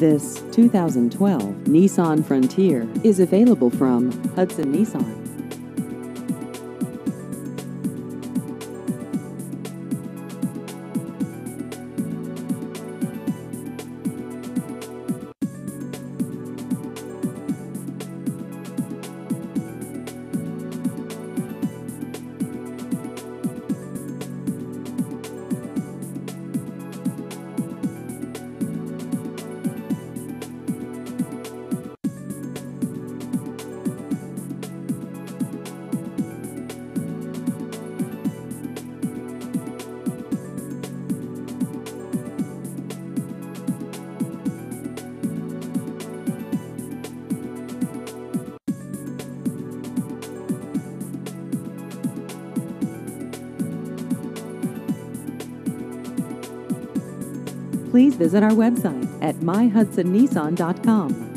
This 2012 Nissan Frontier is available from Hudson Nissan. Please visit our website at myhudsonnissan.com.